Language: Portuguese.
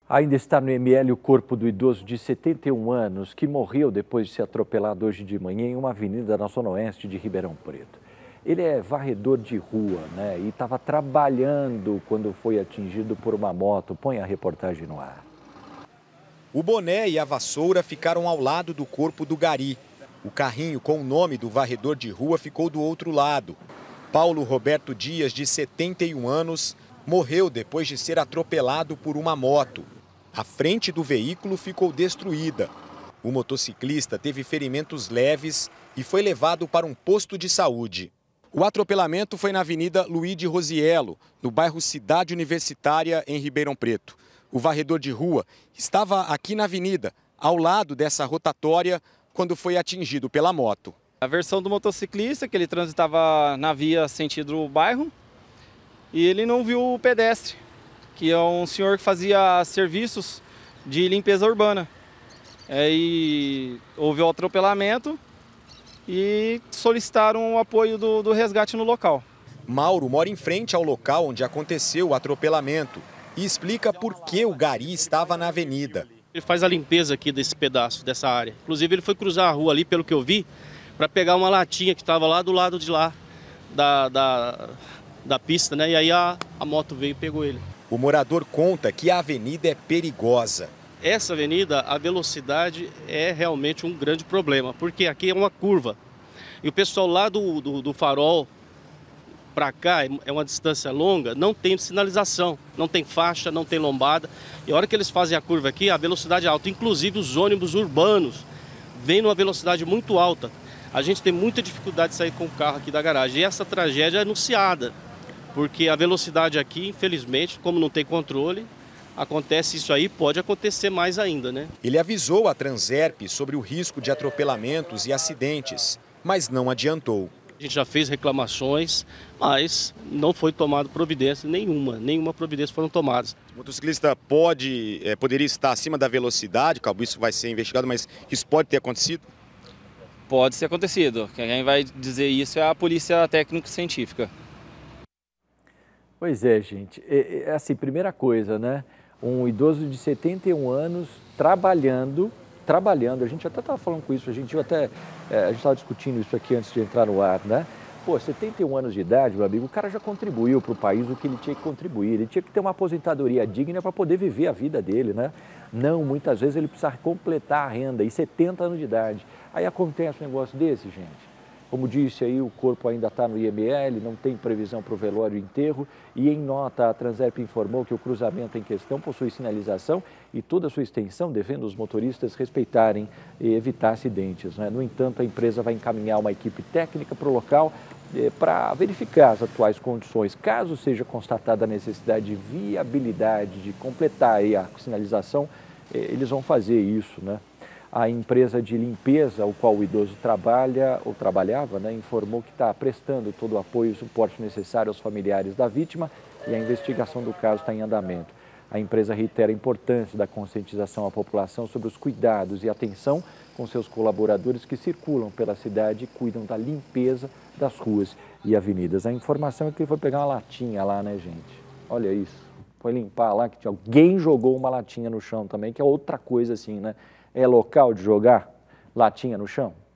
Ainda está no IML o corpo do idoso de 71 anos que morreu depois de ser atropelado hoje de manhã em uma avenida na zona oeste de Ribeirão Preto. Ele é varredor de rua, e estava trabalhando quando foi atingido por uma moto. Põe a reportagem no ar. O boné e a vassoura ficaram ao lado do corpo do gari. O carrinho com o nome do varredor de rua ficou do outro lado. Paulo Roberto Dias, de 71 anos, morreu depois de ser atropelado por uma moto. A frente do veículo ficou destruída. O motociclista teve ferimentos leves e foi levado para um posto de saúde. O atropelamento foi na Avenida Luíde Rosiello, no bairro Cidade Universitária, em Ribeirão Preto. O varredor de rua estava aqui na avenida, ao lado dessa rotatória, quando foi atingido pela moto. A versão do motociclista, que ele transitava na via sentido bairro, e ele não viu o pedestre, que é um senhor que fazia serviços de limpeza urbana. E houve o atropelamento e solicitaram o apoio do resgate no local. Mauro mora em frente ao local onde aconteceu o atropelamento e explica por que o gari estava na avenida. Ele faz a limpeza aqui desse pedaço, dessa área. Inclusive ele foi cruzar a rua ali, pelo que eu vi, para pegar uma latinha que estava lá do lado de lá da pista, E aí a moto veio e pegou ele. O morador conta que a avenida é perigosa. Essa avenida, a velocidade é realmente um grande problema, porque aqui é uma curva. E o pessoal lá do farol para cá, é uma distância longa, não tem sinalização, não tem faixa, não tem lombada. E a hora que eles fazem a curva aqui, a velocidade é alta. Inclusive os ônibus urbanos vêm numa velocidade muito alta. A gente tem muita dificuldade de sair com o carro aqui da garagem. E essa tragédia é anunciada, porque a velocidade aqui, infelizmente, como não tem controle, acontece isso aí, pode acontecer mais ainda, Ele avisou a Transerp sobre o risco de atropelamentos e acidentes, mas não adiantou. A gente já fez reclamações, mas não foi tomada providência nenhuma providência foram tomadas. O motociclista poderia estar acima da velocidade, isso vai ser investigado, mas isso pode ter acontecido? Pode ser acontecido. Quem vai dizer isso é a polícia técnico-científica. Pois é, gente. Assim, primeira coisa, Um idoso de 71 anos trabalhando, a gente até estava falando com isso, a gente estava discutindo isso aqui antes de entrar no ar, Pô, 71 anos de idade, meu amigo, o cara já contribuiu para o país o que ele tinha que contribuir, ele tinha que ter uma aposentadoria digna para poder viver a vida dele, Não, muitas vezes ele precisa completar a renda, e 70 anos de idade. Aí acontece um negócio desse, gente. Como disse aí, o corpo ainda está no IML, não tem previsão para o velório e enterro, e em nota a Transerp informou que o cruzamento em questão possui sinalização e toda a sua extensão, devendo os motoristas respeitarem e evitar acidentes. No entanto, a empresa vai encaminhar uma equipe técnica para o local para verificar as atuais condições. Caso seja constatada a necessidade de viabilidade de completar aí a sinalização, eles vão fazer isso, A empresa de limpeza, ao qual o idoso trabalha ou trabalhava, informou que está prestando todo o apoio e suporte necessário aos familiares da vítima e a investigação do caso está em andamento. A empresa reitera a importância da conscientização à população sobre os cuidados e atenção com seus colaboradores que circulam pela cidade e cuidam da limpeza das ruas e avenidas. A informação é que ele foi pegar uma latinha lá, gente? Olha isso. Foi limpar lá, que alguém jogou uma latinha no chão também, que é outra coisa assim, É local de jogar latinha no chão?